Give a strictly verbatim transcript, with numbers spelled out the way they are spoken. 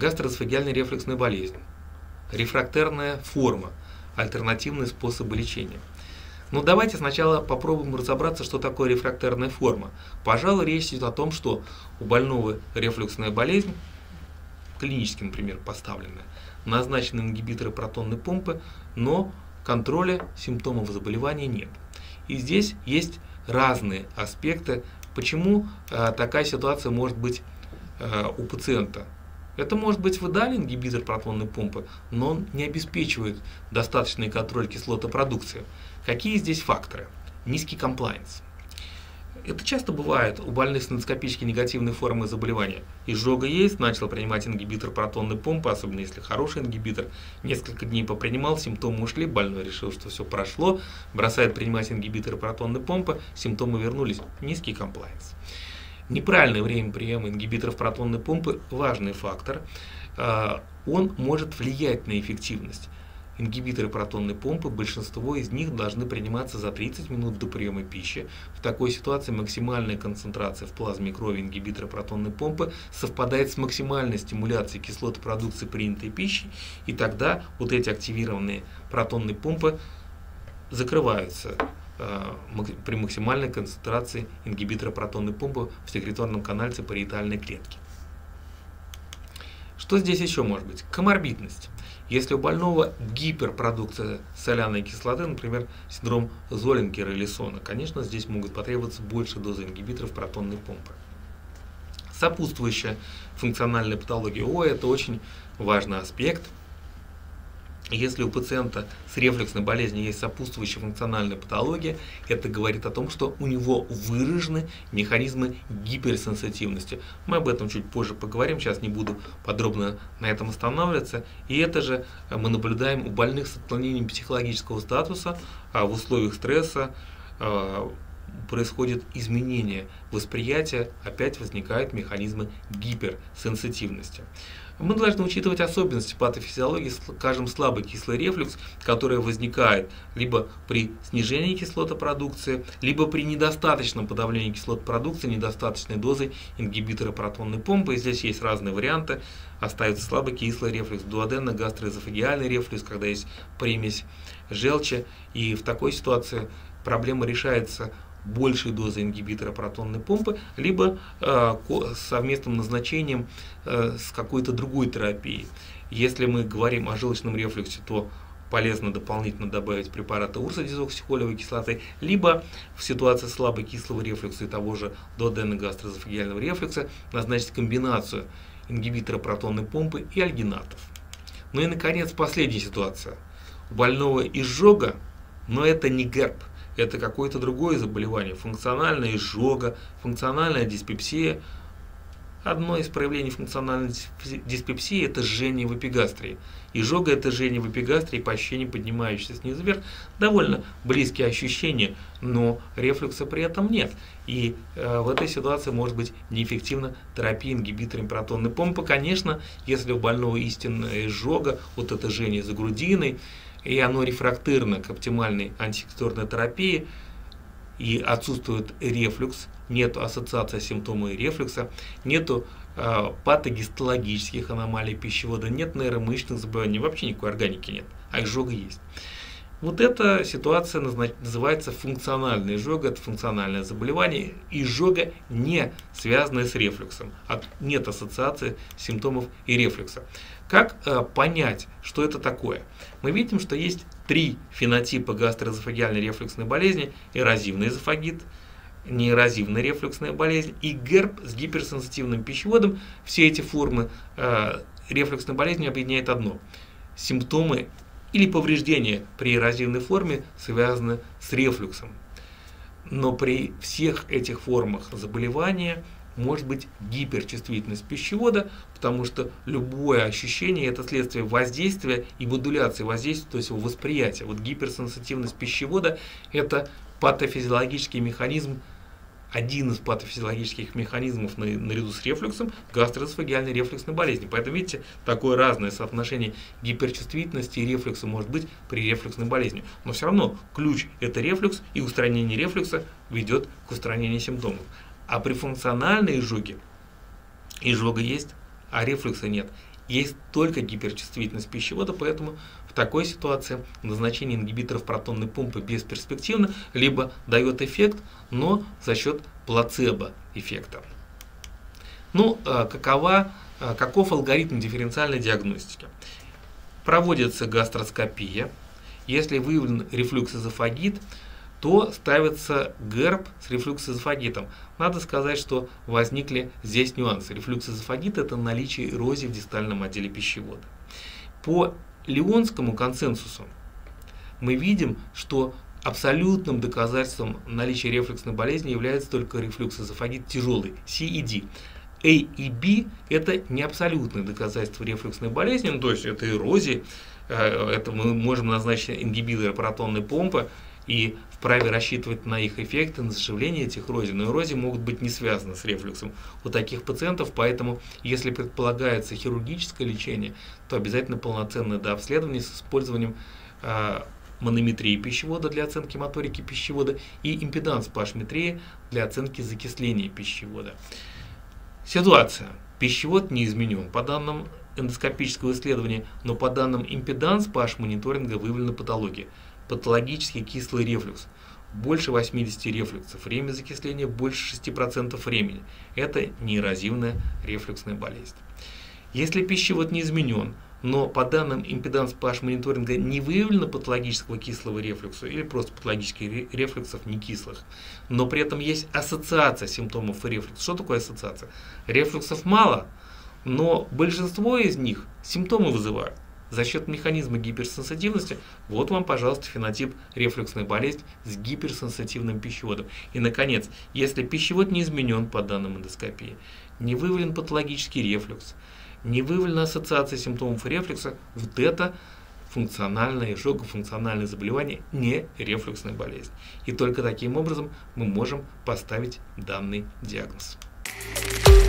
гастроэзофагеальная рефлюксная болезнь, рефрактерная форма, альтернативный способ лечения. Но давайте сначала попробуем разобраться, что такое рефрактерная форма. Пожалуй, речь идет о том, что у больного рефлюксная болезнь, клинически, например, поставленная, назначены ингибиторы протонной помпы, но контроля симптомов заболевания нет. И здесь есть разные аспекты, почему э, такая ситуация может быть э, у пациента. Это может быть в идеале ингибитор протонной помпы, но он не обеспечивает достаточный контроль кислотопродукции. Какие здесь факторы? Низкий комплайенс. Это часто бывает у больных с эндоскопически негативной формой заболевания. Изжога есть, начал принимать ингибитор протонной помпы, особенно если хороший ингибитор. Несколько дней попринимал, симптомы ушли, больной решил, что все прошло, бросает принимать ингибиторы протонной помпы, симптомы вернулись. Низкий комплайенс. Неправильное время приема ингибиторов протонной помпы – важный фактор. Он может влиять на эффективность. Ингибиторы протонной помпы, большинство из них должны приниматься за тридцать минут до приема пищи. В такой ситуации максимальная концентрация в плазме крови ингибитора протонной помпы совпадает с максимальной стимуляцией кислотопродукции принятой пищи, и тогда вот эти активированные протонные помпы закрываются э, при максимальной концентрации ингибитора протонной помпы в секреторном канале париетальной клетки. Что здесь еще может быть? Коморбидность. Если у больного гиперпродукция соляной кислоты, например, синдром Золлингера или Сона, конечно, здесь могут потребоваться больше дозы ингибиторов протонной помпы. Сопутствующая функциональная патология ОА – это очень важный аспект. Если у пациента с рефлюксной болезнью есть сопутствующая функциональная патология, это говорит о том, что у него выражены механизмы гиперсенситивности. Мы об этом чуть позже поговорим, сейчас не буду подробно на этом останавливаться. И это же мы наблюдаем у больных с отклонением психологического статуса, а в условиях стресса происходит изменение восприятия, опять возникают механизмы гиперсенситивности. Мы должны учитывать особенности патофизиологии, скажем, слабый кислый рефлюкс, который возникает либо при снижении кислотопродукции, либо при недостаточном подавлении кислотопродукции, недостаточной дозой ингибитора протонной помпы. И здесь есть разные варианты. Остается слабый кислый рефлюкс, дуоденно-гастроэзофагеальный рефлюкс, когда есть примесь желчи. И в такой ситуации проблема решается большей дозой ингибитора протонной помпы, либо э, совместным назначением э, с какой-то другой терапией. Если мы говорим о желчном рефлюксе, то полезно дополнительно добавить препараты урсодезоксихолевой кислоты, либо в ситуации слабой кислого рефлюкса и того же дуоденно-гастроэзофагеального рефлюкса назначить комбинацию ингибитора протонной помпы и альгинатов. Ну и, наконец, последняя ситуация. У больного изжога, но это не герпь. Это какое-то другое заболевание, функциональная изжога, функциональная диспепсия. Одно из проявлений функциональной диспепсии – это жжение в эпигастрии. Изжога – это жжение в эпигастрии, по ощущениям поднимающееся снизу вверх. Довольно близкие ощущения, но рефлюкса при этом нет. И э, в этой ситуации может быть неэффективна терапия ингибиторами протонной помпы. Конечно, если у больного истинная изжога, вот это жжение за грудиной, и оно рефрактерно к оптимальной антисекреторной терапии, и отсутствует рефлюкс, нет ассоциации симптомов рефлюкса, нету э, патогистологических аномалий пищевода, нет нейромышечных заболеваний, вообще никакой органики нет, а изжога есть. Вот эта ситуация называется функциональная изжога, это функциональное заболевание, изжога не связанная с рефлюксом, нет ассоциации симптомов и рефлюкса. Как э, понять, что это такое? Мы видим, что есть три фенотипа гастроэзофагеальной рефлюксной болезни: эрозивный эзофагит, неэрозивная рефлюксная болезнь и герпь с гиперсенситивным пищеводом. Все эти формы э, рефлюксной болезни объединяет одно: симптомы или повреждения при эрозивной форме связаны с рефлюксом. Но при всех этих формах заболевания может быть гиперчувствительность пищевода, потому что любое ощущение – это следствие воздействия и модуляции воздействия, то есть его восприятия. Вот гиперсенситивность пищевода – это патофизиологический механизм, один из патофизиологических механизмов наряду с рефлюксом гастроэзофагеальной рефлюксной болезни. Поэтому, видите, такое разное соотношение гиперчувствительности и рефлюкса может быть при рефлюксной болезни. Но все равно ключ – это рефлюкс, и устранение рефлюкса ведет к устранению симптомов. А при функциональной изжоге изжога есть, а рефлюкса нет. есть только гиперчувствительность пищевода, поэтому в такой ситуации назначение ингибиторов протонной помпы бесперспективно, либо дает эффект, но за счет плацебо-эффекта. Ну, какова, каков алгоритм дифференциальной диагностики? Проводится гастроскопия. Если выявлен рефлюкс-эзофагит, то ставится герб с рефлюкс-эзофагитом. Надо сказать, что возникли здесь нюансы. Рефлюкс-эзофагит – это наличие эрозии в дистальном отделе пищевода. По Лионскому консенсусу мы видим, что абсолютным доказательством наличия рефлюксной болезни является только рефлюкс-эзофагит тяжелый, Си и Ди. А и Б – это не абсолютные доказательства рефлюксной болезни, ну, то есть это эрозии, это мы можем назначить ингибиторы протонной помпы и вправе рассчитывать на их эффекты, на заживление этих эрозий, но эрозии могут быть не связаны с рефлюксом у таких пациентов, поэтому если предполагается хирургическое лечение, то обязательно полноценное дообследование с использованием э, манометрии пищевода для оценки моторики пищевода и импеданс-паш-метрии для оценки закисления пищевода. Ситуация. Пищевод не изменен по данным эндоскопического исследования, но по данным импеданс-паш-мониторинга выявлена патология. Патологический кислый рефлюкс. Больше восьмидесяти рефлюксов. Время закисления больше шести процентов времени. Это неэрозивная рефлюксная болезнь. Если пищевод не изменен, но по данным импеданс-паш-мониторинга не выявлено патологического кислого рефлюкса или просто патологических рефлюксов не кислых, но при этом есть ассоциация симптомов рефлюкса. Что такое ассоциация? Рефлюксов мало, но большинство из них симптомы вызывают. За счет механизма гиперсенситивности, вот вам, пожалуйста, фенотип рефлюксной болезни с гиперсенситивным пищеводом. И, наконец, если пищевод не изменен по данным эндоскопии, не выявлен патологический рефлюкс, не выявлена ассоциация симптомов рефлюкса, вот это функциональное, изжогофункциональное заболевание, не рефлюксная болезнь. И только таким образом мы можем поставить данный диагноз.